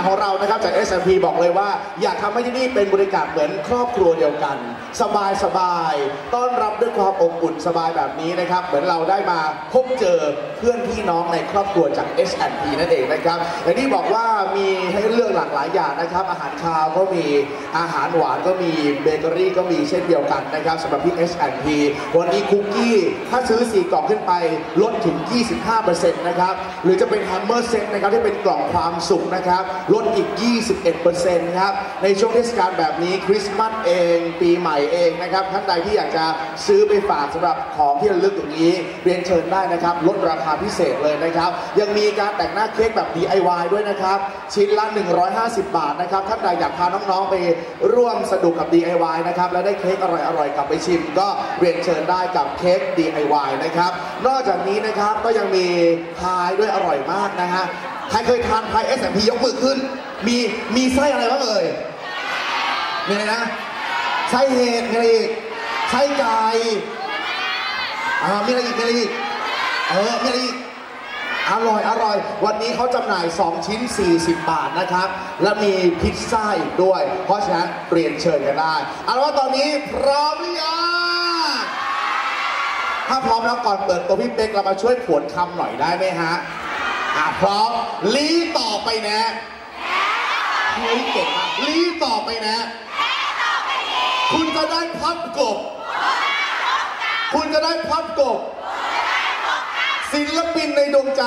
ของเรานะครับจาก S&P บอกเลยว่าอยากทำให้ที่นี่เป็นบริการเหมือนครอบครัวเดียวกันสบายต้อนรับด้วยความอบอุ่นสบายแบบนี้นะครับเหมือนเราได้มาพบเจอเพื่อนพี่น้องในครอบครัวจาก S&P นั่นเองนะครับอย่างที่บอกว่ามีให้เลือกหลากหลายอย่างนะครับอาหารคาวก็มีอาหารหวานก็มีเบเกอรี่ก็มีเช่นเดียวกันนะครับสำหรับที่ S&P วันนี้คุกกี้ถ้าซื้อ4กล่องขึ้นไปลดถึง 25% นะครับหรือจะเป็นแฮมเมอร์เซ็ตนะครับที่เป็นกล่องความสุขนะครับลดอีก 21% ครับในช่วงเทศกาลแบบนี้คริสต์มาสเองปีใหม่เองนะครับท่านใดที่อยากจะซื้อไปฝากสำหรับของที่ระลึกอย่างนี้เรียนเชิญได้นะครับลดราคาพิเศษเลยนะครับยังมีการแต่งหน้าเค้กแบบ DIY ด้วยนะครับชิ้นละ150 บาทนะครับท่านใดอยากพาน้องๆไปร่วมสนุกกับ DIY นะครับและได้เค้กอร่อยๆกลับไปชิมก็เรียนเชิญได้กับเค้ก DIY นะครับนอกจากนี้นะครับก็ยังมีพายด้วยอร่อยมากนะฮะใครเคยทานพาย S&P ยกมือขึ้นมีไส้อะไรบ้างเอ่ยมีอะไรนะไส้เห็ดมีอะไรอีกไส้ไก่มีอะไรอีกมีอะไรอีกมีอะไรอีกอร่อยวันนี้เขาจำหน่าย2ชิ้น40 บาทนะครับและมีพิซซ่าอีกด้วยเพราะฉะนั้นเรียนเชิญกันได้เอาละว่าตอนนี้พร้อมหรือยังถ้าพร้อมแล้วก่อนเปิดตัวพี่เป๊กเรามาช่วยผวนคำหน่อยได้ไหมฮะพร้อมลีต่อไปนะเฮ้ยเก่งมากลีต่อไปนะคุณจะได้พับกบคุณจะได้พับกบศิลปินในดวงใจ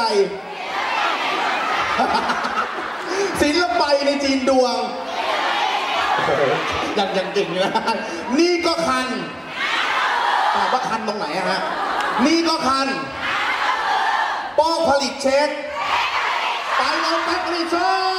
ศิลปินในจีนดวงยังเก่งอยู่นะนี่ก็คันตอบว่าคันตรงไหนฮะนี่ก็คันโป้ผลิตเช็คไปเราแป๊บผลิตเช็ค